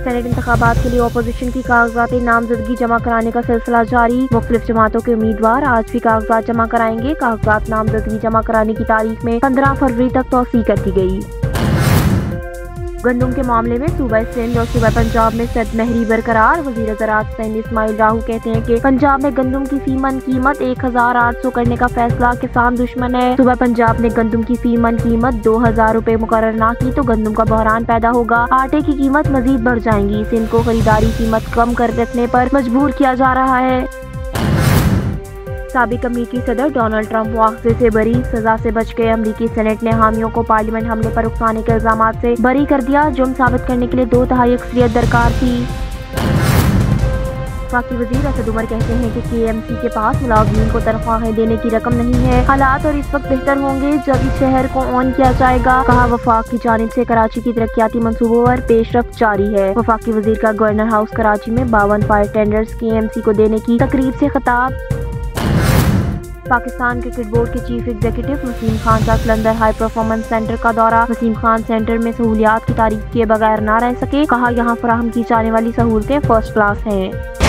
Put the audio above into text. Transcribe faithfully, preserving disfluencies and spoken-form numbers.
Senate इंतखाबात के लिए अपोजिशन की कागजात नामजदगी जमा कराने का सिलसिला जारी। मुख्तलिफ जमातों के उम्मीदवार आज भी कागजात जमा कराएंगे। कागजात नामजदगी जमा कराने की तारीख में पंद्रह फरवरी तक तौसीह कर दी गई। गंदम के मामले में सूबा सिंध और सूबा पंजाब में सद महरी बरकरार। वज़ीर ज़राअत सिंध इस्माइल राहू कहते हैं कि पंजाब में गंदम की फीमन कीमत एक हजार आठ सौ करने का फैसला किसान दुश्मन है। सूबा पंजाब ने गंदम की फीमन कीमत दो हजार रूपए मुकर्रर ना की तो गंदम का बहरान पैदा होगा। आटे की कीमत मजीद बढ़ जाएंगी। सिंध को खरीदारी कीमत कम कर रखने पर मजबूर किया जा रहा है। साबिक अमरीकी सदर डोनाल्ड ट्रंप मुआवजे से बरी। सजा से बच गए। अमरीकी सेनेट ने हामियों को पार्लियामेंट हमले पर उकसाने के इल्जाम से बरी कर दिया। जुर्म साबित करने के लिए दो तिहाई अक्सरियत दरकार थी। वफाकी वजीर असद उमर कहते हैं कि के एम सी के पास मुलाजमीन को तनख्वाहें देने की रकम नहीं है। हालात और इस वक्त बेहतर होंगे जब इस शहर को ऑन किया जाएगा। कहा वफाक की जानिब से कराची की तरक्याती मंसूबों पर पेशरफ्त जारी है। वफाकी वजीर का गवर्नर हाउस कराची में बावन fire tenders K M C को देने की तकरीब से खिताब। पाकिस्तान क्रिकेट बोर्ड के चीफ एग्जीक्यूटिव वसीम खान का कलंदर हाई परफॉर्मेंस सेंटर का दौरा। वसीम खान सेंटर में सहूलियात की तारीफ किए बगैर न रह सके। कहा यहाँ फराहम की जाने वाली सहूलतें फर्स्ट क्लास हैं।